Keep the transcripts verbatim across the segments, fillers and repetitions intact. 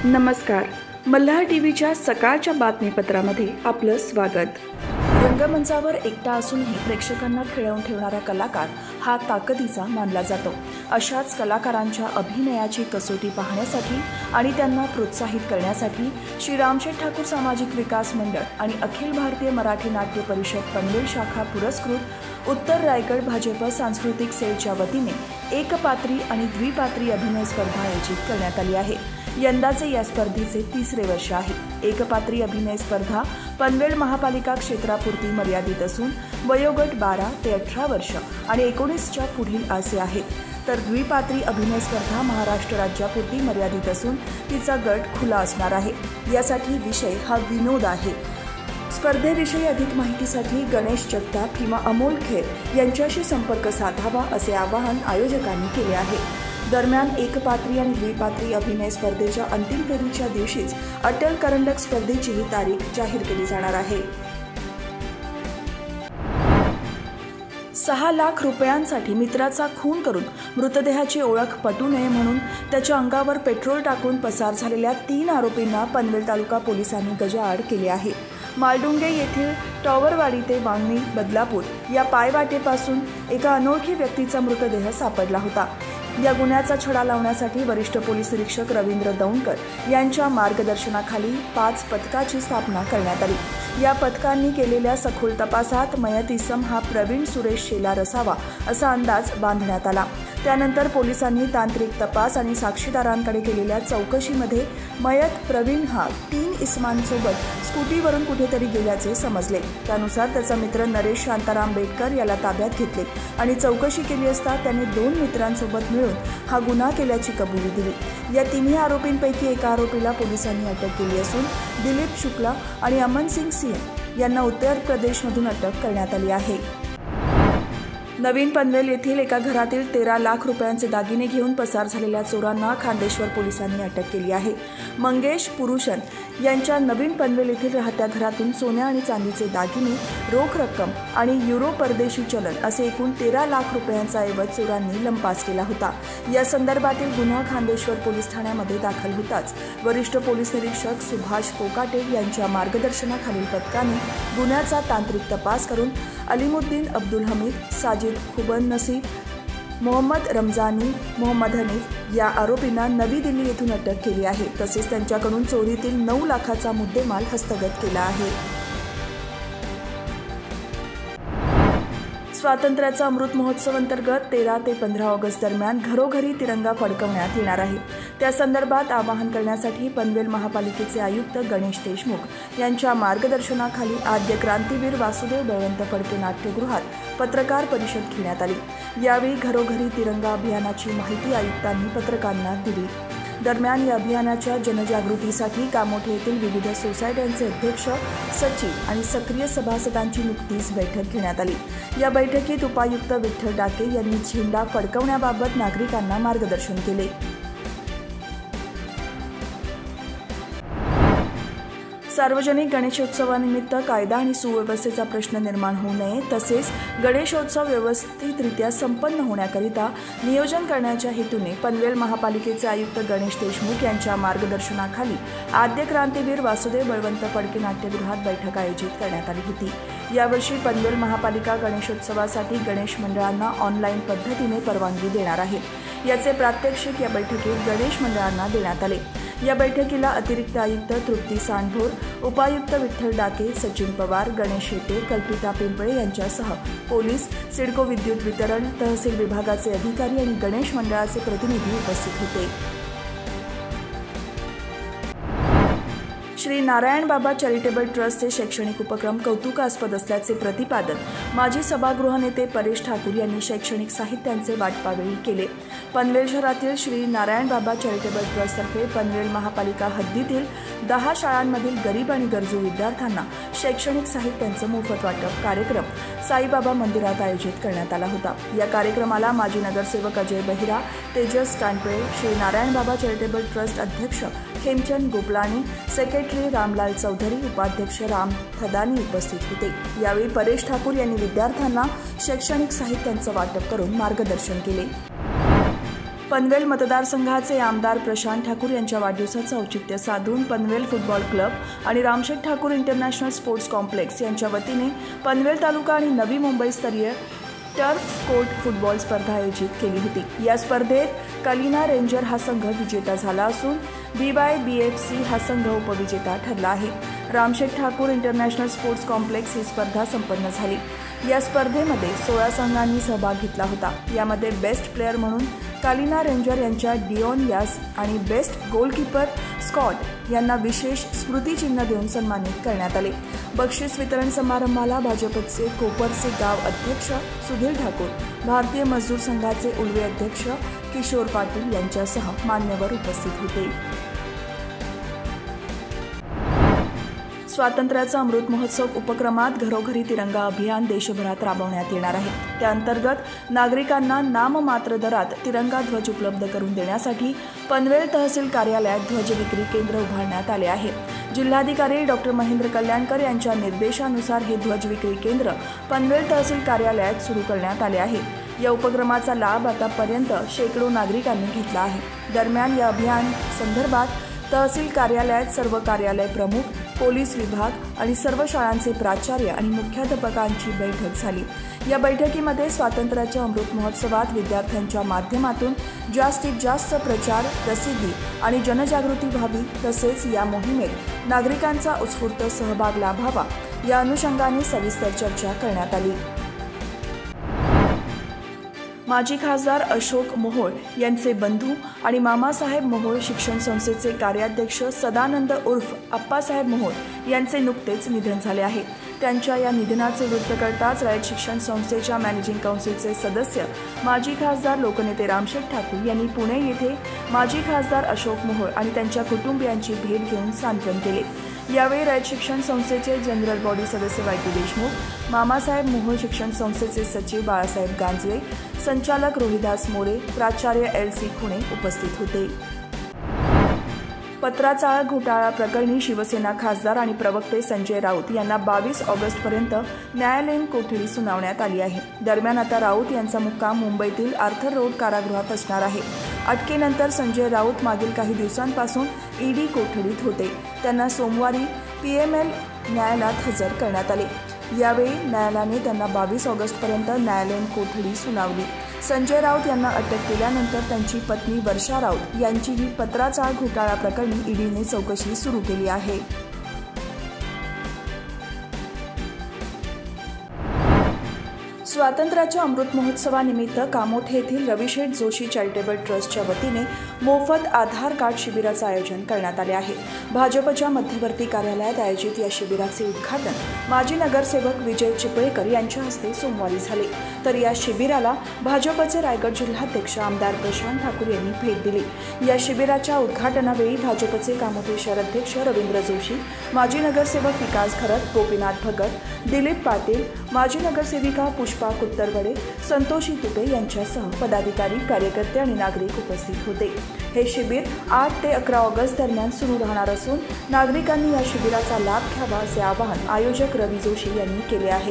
नमस्कार. मल्हार टीव्हीच्या सकाळच्या बातमीपत्रामध्ये आपलं स्वागत. रंगमंचावर एकटा असूनही प्रेक्षकांना खिळवून ठेवणारा कलाकार हा ताकदीचा मानला जातो. अशाच कलाकारांच्या अभिनयाची कसोटी पाहण्यासाठी आणि त्यांना प्रोत्साहित करण्यासाठी श्री रामशेठ ठाकूर सामाजिक विकास मंडळ आणि अखिल भारतीय मराठी नाट्य परिषद पनवेल शाखा पुरस्कृत उत्तर रायगड भाजप सांस्कृतिक सेलच्या वतीने एकपात्री आणि द्विपात्री अभिनय स्पर्धा आयोजित करण्यात आली आहे. यंदाचे या स्पर्धेचे तिसरे वर्ष आहे. एकपात्री अभिनय स्पर्धा पनवेल महापालिका क्षेत्रापुरती मर्यादित असून वयोगट बारा ते अठरा वर्ष आणि एकोणीसच्या पुढील असे आहेत, तर द्विपात्री अभिनय स्पर्धा महाराष्ट्र राज्यापुरती मर्यादित असून तिचा गट खुला असणार आहे. यासाठी विषय हा विनोद आहे. स्पर्धेविषयी अधिक माहितीसाठी गणेश जगताप किंवा अमोल खेर यांच्याशी संपर्क साधावा असे आवाहन आयोजकांनी केले आहे. दरम्यान एकपात्री आणि द्विपात्री अभिनय स्पर्धेच्या अंतिम फेरीच्या दिवशीच अटल करंडक स्पर्धेचीही तारीख जाहीर केली जाणार आहे. सहा लाख रुपयांसाठी मित्राचा खून करून मृतदेहाची ओळख पटू नये म्हणून त्याच्या अंगावर पेट्रोल टाकून पसार झालेल्या तीन आरोपींना पनवेल तालुका पोलिसांनी गजाआड केले आहे. मालडुंगे येथील टॉवरवाडी ते वांगणी बदलापूर या पायवाटेपासून एका अनोळखी व्यक्तीचा मृतदेह सापडला होता. या गुन्ह्याचा छडा लावण्यासाठी वरिष्ठ पोलीस निरीक्षक रवींद्र दौंडकर यांच्या मार्गदर्शनाखाली पाच पथकाची स्थापना करण्यात आली. या पथकांनी केलेल्या सखोल तपासात मयत इसम हा प्रवीण सुरेश शेलार असावा असा अंदाज बांधण्यात आला. त्यानंतर पोलिसांनी तांत्रिक तपास आणि साक्षीदारांकडे केलेल्या चौकशीमध्ये मयत प्रवीण हा तीन इसमांसोबत स्कूटीवरून कुठेतरी गेल्याचे समजले. त्यानुसार त्याचा मित्र नरेश शांताराम बेटकर याला ताब्यात घेतले आणि चौकशी केली असता त्याने दोन मित्रांसोबत मिळून हा गुन्हा केल्याची कबुली दिली. या तिन्ही आरोपींपैकी एका आरोपीला पोलिसांनी अटक केली असून दिलीप शुक्ला आणि अमनसिंग सिंह यांना उत्तर प्रदेशमधून अटक करण्यात आली आहे. नवीन पनवेल येथील एका घरातील तेरा लाख रुपयांचे दागिने घेऊन पसार झालेल्या चोरांना खांदेश्वर पोलिसांनी अटक केली आहे. मंगेश पुरुषन यांच्या नवीन पनवेल येथील राहत्या घरातून सोन्या आणि चांदीचे दागिने, रोख रक्कम आणि युरो परदेशी चलन असे एकूण तेरा लाख रुपयांचा ऐवज चोरांनी लंपास केला होता. या संदर्भातील गुन्हा खांदेश्वर पोलीस ठाण्यामध्ये दाखल होताच वरिष्ठ पोलीस निरीक्षक सुभाष कोकाटे यांच्या मार्गदर्शनाखालील पथकाने गुन्ह्याचा तांत्रिक तपास करून अलिमुद्दीन अब्दुल हमीद, साजिद खुबन नसीब, मोहम्मद रमजानी, मोहम्मद हनीफ या आरोपींना नवी दिल्ली येथून अटक केली आहे. तसेच त्यांच्याकडून चोरीतील नऊ लाखाचा मुद्देमाल हस्तगत केला आहे. स्वातंत्र्याचा अमृत महोत्सव अंतर्गत तेरा ते पंधरा ऑगस्ट दरम्यान घरोघरी तिरंगा फडकवण्यात येणार आहे. त्या संदर्भात आवाहन करण्यासाठी पनवेल महापालिकेचे आयुक्त गणेश देशमुख यांच्या मार्गदर्शनाखाली आद्य क्रांतीवीर वासुदेव बळवंत फडके नाट्यगृहात पत्रकार परिषद घेण्यात आली. यावेळी घरोघरी तिरंगा अभियानाची माहिती आयुक्तांनी पत्रकारांना दिली. दरम्यान या अभियानाच्या जनजागृतीसाठी कामोठे येथील विविध सोसायट्यांचे अध्यक्ष, सचिव आणि सक्रिय सभासदांची नुकतीच बैठक घेण्यात आली. या बैठकीत उपायुक्त विठ्ठल डाके यांनी झेंडा फडकवण्याबाबत नागरिकांना मार्गदर्शन केले. सार्वजनिक गणेशोत्सवानिमित्त कायदा आणि सुव्यवस्थेचा प्रश्न निर्माण होऊ नये तसेच गणेशोत्सव व्यवस्थितरित्या संपन्न होण्याकरिता नियोजन करण्याच्या हेतूने पनवेल महापालिकेचे आयुक्त गणेश देशमुख यांच्या मार्गदर्शनाखाली आद्य क्रांतीवीर वासुदेव बळवंत फडके नाट्यगृहात बैठक आयोजित करण्यात आली होती. यावर्षी पनवेल महापालिका गणेशोत्सवासाठी गणेश मंडळांना ऑनलाईन पद्धतीने परवानगी देणार आहे. याचे प्रात्यक्षिक या बैठकीत गणेश मंडळांना देण्यात आले. या बैठकीला अतिरिक्त आयुक्त तृप्ती सांडभोर, उपायुक्त विठ्ठल डाके, सचिन पवार, गणेश शेटे, कल्पिता पिंपळे यांच्यासह पोलीस, सिडको विद्युत वितरण, तहसील विभागाचे अधिकारी आणि गणेश मंडळाचे प्रतिनिधी उपस्थित होते. श्री नारायण बाबा चॅरिटेबल ट्रस्टचे शैक्षणिक उपक्रम कौतुकास्पद असल्याचे प्रतिपादन माजी सभागृह नेते परेश ठाकूर यांनी शैक्षणिक साहित्यांचे वाटपावेळी केले. पनवेल शहरातील श्री नारायण बाबा चॅरिटेबल ट्रस्टतर्फे पनवेल महापालिका हद्दीतील दहा शाळांमधील गरीब आणि गरजू विद्यार्थ्यांना शैक्षणिक साहित्यांचं मोफत वाटप कार्यक्रम साईबाबा मंदिरात आयोजित करण्यात आला होता. या कार्यक्रमाला माजी नगरसेवक अजय बहिरा, तेजस कानपळे, श्री नारायण बाबा चॅरिटेबल ट्रस्ट अध्यक्ष खेमचंद गोपलाणी, सेक्रेटरी रामलाल चौधरी, उपाध्यक्ष राम थदानी उपस्थित होते. यावेळी परेश ठाकूर यांनी विद्यार्थ्यांना शैक्षणिक साहित्यांचं वाटप करून मार्गदर्शन केले. पनवेल मतदारसंघाचे आमदार प्रशांत ठाकूर यांच्या वाढदिवसाचं औचित्य साधून पनवेल फुटबॉल क्लब आणि Ramsheth Thakur international sports complex यांच्या वतीने पनवेल तालुका आणि नवी मुंबई स्तरीय टर्फ कोर्ट फुटबॉल स्पर्धा आयोजित केली होती। या स्पर्धेत कलिना रेंजर हा संघ विजेता झाला असून B by B F C हा संघ उपविजेता ठरला आहे। Ramsheth Thakur international sports complex ही स्पर्धा संपन्न झाली। या स्पर्धेमध्ये सोळा संघांनी सहभाग घेतला होता। यामध्ये बेस्ट प्लेअर म्हणून कलिना रेंजर यांच्या डिओन यास आणि बेस्ट गोलकीपर स्कॉट यांना विशेष स्मृतिचिन्ह देऊन सन्मानित करण्यात आले। बक्षीस वितरण समारंभाला भाजपचे कोपरसे गाव अध्यक्ष सुधीर ठाकूर, भारतीय मजदूर संघाचे उलवे अध्यक्ष किशोर पाटील यांच्यासह मान्यवर उपस्थित होते। स्वातंत्र्याचा अमृत महोत्सव उपक्रमात घरोघरी तिरंगा अभियान देशभरात राबवण्यात येणार आहे। त्या अंतर्गत नागरिकांना नाममात्र दरात तिरंगा ध्वज उपलब्ध करून देण्यासाठी पनवेल तहसील कार्यालयात ध्वज विक्री केंद्र उभारण्यात आले आहे। जिल्हाधिकारी डॉक्टर महेंद्र कल्याणकर यांच्या निर्देशानुसार हे ध्वज विक्री केंद्र पनवेल तहसील कार्यालयात सुरू करण्यात आले आहे। या उपक्रमाचा लाभ आतापर्यंत शेकडो नागरिकांनी घेतला आहे। दरम्यान या अभियान संदर्भात तहसील कार्यालयात सर्व कार्यालय प्रमुख, पोलीस विभाग आणि सर्व शाळांचे प्राचार्य आणि मुख्याध्यापकांची बैठक झाली। या बैठकीमध्ये स्वातंत्र्याच्या अमृत महोत्सवात विद्यार्थ्यांच्या माध्यमातून जास्तीत जास्त प्रचार, प्रसिद्धी आणि जनजागृती व्हावी, तसेच या मोहिमेत नागरिकांचा उत्स्फूर्त सहभाग लाभावा या अनुषंगाने सविस्तर चर्चा करण्यात आली। माजी खासदार अशोक मोहोळ यांचे बंधू आणि मामासाहेब मोहोळ शिक्षण संस्थेचे कार्याध्यक्ष सदानंद उर्फ अप्पासाहेब मोहोळ यांचे नुकतेच निधन झाले आहे। त्यांच्या या निधनाचे वृत्त कळताच रयत शिक्षण संस्थेच्या मॅनेजिंग काउन्सिलचे सदस्य माजी खासदार लोकनेते रामशेठ ठाकूर यांनी पुणे येथे माजी खासदार अशोक मोहोळ आणि त्यांच्या कुटुंबियांची भेट घेऊन सांत्वन केले। यावेळी रयत शिक्षण संस्थेचे जनरल बॉडी सदस्य वाय टी देशमुख, मामासाहेब मोहोळ शिक्षण संस्थेचे सचिव बाळासाहेब गांजवे, संचालक रोहिदास मोरे, प्राचार्य एल सी खुणे उपस्थित होते। पत्राचाळ घोटाळा प्रकरणी शिवसेना खासदार आणि प्रवक्ते संजय राऊत यांना बावीस ऑगस्टपर्यंत न्यायालयीन कोठडी सुनावण्यात आली आहे। दरम्यान आता राऊत यांचा मुक्काम मुंबईतील आर्थर रोड कारागृहात असणार आहे। अटकेनंतर संजय राऊत मागील काही दिवसांपासून ईडी कोठडीत होते। त्यांना सोमवारी पी एम एल न्यायालयात हजर करण्यात आले। यावेळी न्यायालयाने त्यांना बावीस ऑगस्टपर्यंत न्यायालयीन कोठडी सुनावली। संजय राऊत यांना अटक केल्यानंतर त्यांची पत्नी वर्षा राऊत यांचीही पत्राचाळ घोटाळा प्रकरणी ईडीने चौकशी सुरू केली आहे। स्वातंत्र्याच्या अमृत महोत्सवानिमित्त कामोठे येथील रविशेठ जोशी चॅरिटेबल ट्रस्टच्या वतीने मोफत आधार कार्ड शिबिराचे आयोजन करण्यात आले आहे। भाजपच्या मध्यवर्ती कार्यालयात आयोजित या शिबिराचे उद्घाटन माजी नगरसेवक विजय चिपळेकर यांच्या हस्ते सोमवारी झाले। तर या शिबिराला भाजपचे रायगड जिल्हाध्यक्ष आमदार प्रशांत ठाकूर यांनी भेट दिली। या शिबिराच्या उद्घाटनावेळी भाजपचे कामोठे शहराध्यक्ष रवींद्र जोशी, माजी नगरसेवक विकास खरत, गोपीनाथ भगत, दिलीप पाटील, माजी नगरसेविका पुष्पा कुत्तरवडे, संतोषी तुपे यांच्यासह पदाधिकारी, कार्यकर्ते आणि नागरिक उपस्थित होते। हे शिबिर आठ ते अकरा ऑगस्ट दरम्यान सुरू राहणार असून नागरिकांनी या शिबिराचा लाभ घ्यावा असे आवाहन आयोजक रवी जोशी यांनी केले आहे।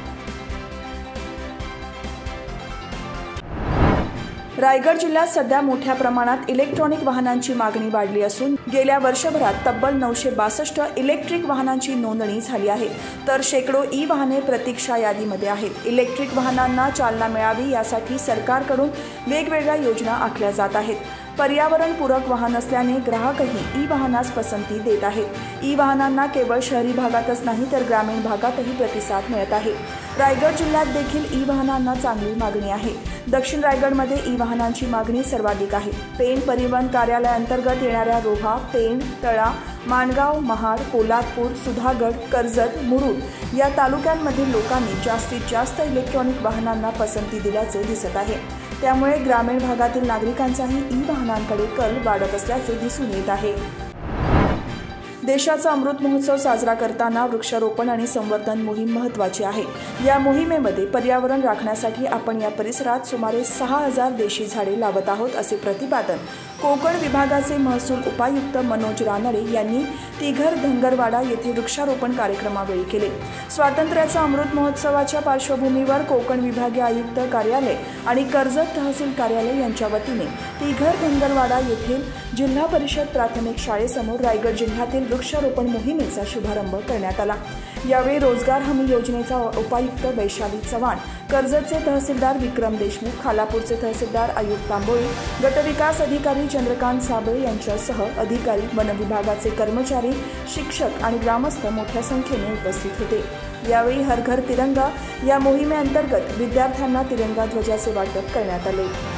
रायगड जिल्ह्यात सध्या मोठ्या प्रमाणात इलेक्ट्रॉनिक वाहनांची मागणी वाढली असून गेल्या वर्षभरात तब्बल नऊशे बासष्ट इलेक्ट्रिक वाहनांची नोंदणी झाली आहे, तर शेकडो ई वाहने प्रतीक्षा यादीमध्ये आहेत। इलेक्ट्रिक वाहनांना चालना मिळावी यासाठी सरकारकडून वेगवेगळ्या योजना आखल्या जात आहेत। पर्यावरणपूरक वाहन असल्याने ग्राहकही ई वाहनास पसंती देत आहेत। ई वाहनांना केवळ शहरी भागातच नाही तर ग्रामीण भागातही प्रतिसाद मिळत आहे। रायगड जिल्ह्यात देखील ई वाहनांना चांगली मागणी आहे। दक्षिण रायगडमध्ये ई वाहनांची मागणी सर्वाधिक आहे। पेण परिवहन कार्यालयाअंतर्गत येणाऱ्या रोहा, पेण, तळा, माणगाव, महाड, पोलादपूर, सुधागड, कर्जत, मुरुड या तालुक्यांमधील लोकांनी जास्तीत जास्त इलेक्ट्रॉनिक वाहनांना पसंती दिल्याचे दिसत आहे। त्यामुळे ग्रामीण भागातील नागरिकांचाही ई वाहनांकडे कल वाढत असल्याचे दिसून येत आहे। देशाचा अमृत महोत्सव साजरा करताना वृक्षारोपण आणि संवर्धन मोहीम महत्त्वाची आहे। या मोहिमेमध्ये पर्यावरण राखण्यासाठी आपण या परिसरात सुमारे सहा हजार देशी झाडे लावत आहोत, असे प्रतिपादन कोकण विभागाचे महसूल उपायुक्त मनोज रानडे यांनी तिघर धनगरवाडा येथे वृक्षारोपण कार्यक्रमावेळी केले। स्वातंत्र्याचा अमृत महोत्सवाच्या पार्श्वभूमीवर कोकण विभागीय आयुक्त कार्यालय आणि कर्जत तहसील कार्यालय यांच्या वतीने तिघर धनगरवाडा येथील जिल्हा परिषद प्राथमिक शाळेसमोर रायगड जिल्ह्यातील वृक्षारोपण मोहिमेचा शुभारंभ करण्यात आला। यावेळी रोजगार हमी योजनेचा उपायुक्त वैशाली चव्हाण, कर्जतचे तहसीलदार विक्रम देशमुख, खालापूरचे तहसीलदार अयूब तांबोळी, गटविकास अधिकारी चंद्रकांत साबळे यांच्यासह अधिकारी, वन विभागाचे कर्मचारी, शिक्षक आणि ग्रामस्थ मोठ्या संख्येने उपस्थित होते। यावेळी हर घर तिरंगा या मोहिमेअंतर्गत विद्यार्थ्यांना तिरंगा ध्वजाचे वाटप करण्यात आले।